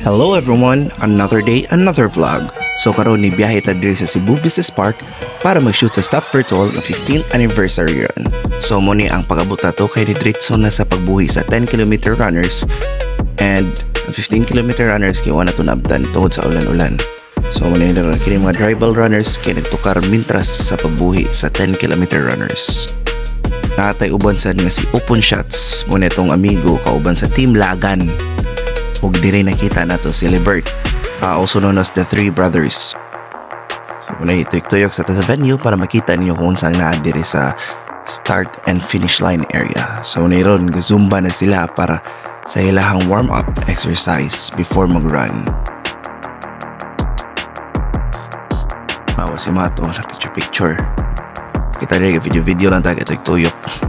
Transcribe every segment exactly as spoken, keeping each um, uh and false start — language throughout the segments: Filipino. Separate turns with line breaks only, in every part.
Hello everyone! Another day, another vlog. So karon ni biyahe ta diri sa Cebu Business Park para mag-shoot sa staff virtual ng fifteenth anniversary run. So mo ni ang pag-abot nato kay ni diretso na sa pagbuhi sa ten kilometer runners and fifteen kilometer runners kay wala to nabtan tungod sa ulan-ulan. So mo ni kini mga tribal runners kay nagtukar mintras sa pagbuhi sa ten kilometer runners. Natay uban sad nga si Open Shots mo netong amigo kauban sa Team Lagan. Ug diri nakita nato si Libert, uh, also known as the Three Brothers. So muna ituyok-tuyok sa ta sa venue para makita ninyo kung saan naa diri sa start and finish line area. So mayroon gazumba na sila para sa ilahang warm-up exercise before mag-run. Awa si Mato na picture-picture. Kita rin video-video lang tayo ituyok-tuyok.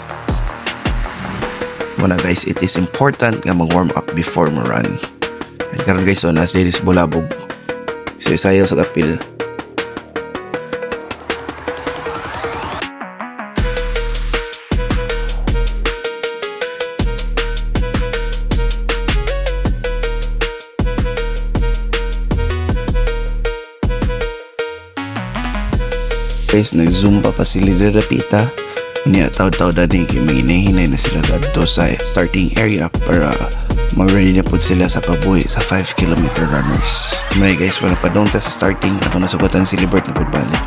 Muna guys, it is important nga mag-warm up before mo run. And karon guys, so nas diri sa Bulabog. Sayo-sayo sa kapil. Guys, nag-zumba pa sila Rapita. Niya taw-taw na ni hinahinay na sila dito sa starting area para mag-ready na po sila sa pabuhi sa five kilometer runners. May guys, wala pa doon sa starting ato nasugutan si Libert na pagbalik.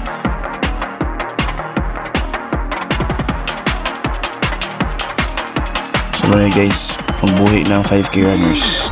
So may guys, magbuhi ng five K runners.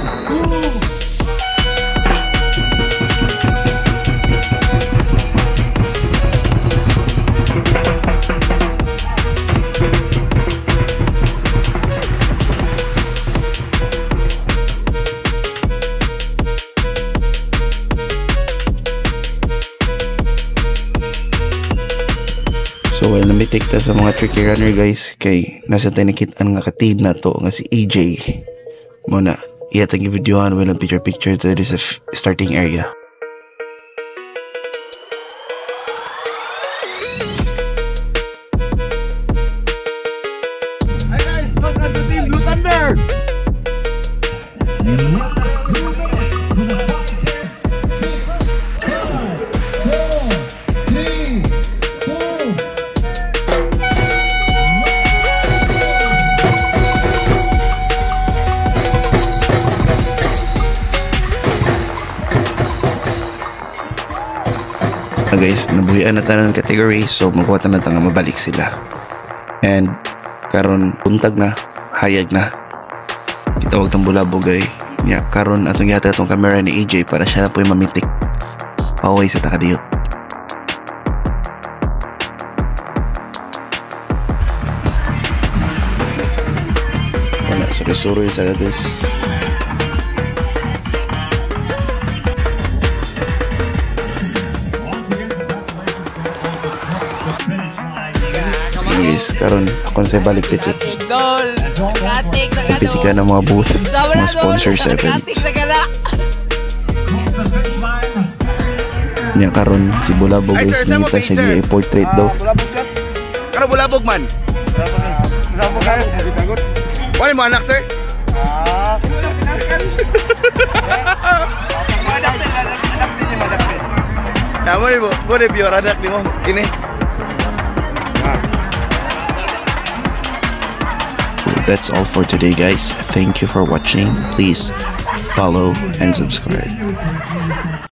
So while namitik ta sa mga tricky runner guys, kay nasa tayo nakitaan nga ka-team na to nga si A J. Muna, iya tagi videohan while picture picture to this starting area.
Hi guys, welcome to Team Blue Thunder!
Guys, nabuhian na tayo ng category, so magkuha na tayo mabalik sila. And karon buntag na, hayag na. Kitawag tang Bulabog ay nya karon atong yata itong camera ni A J para siya na po yung mamitik pauwi sa takadiyot. Wala, suri-suri sa this. Guys, karon ako na sa balik pitik. Pitik ka ng mga booth, mga sponsors sa event. Nya karon si Bulabog guys, nakita siya yung portrait daw.
Karo Bulabog man. Bulabog kayo. Wala mo anak sir? Ah, ya mo ni mo, mo ni biar anak ni mo. Ini.
That's all for today guys. Thank you for watching. Please follow and subscribe.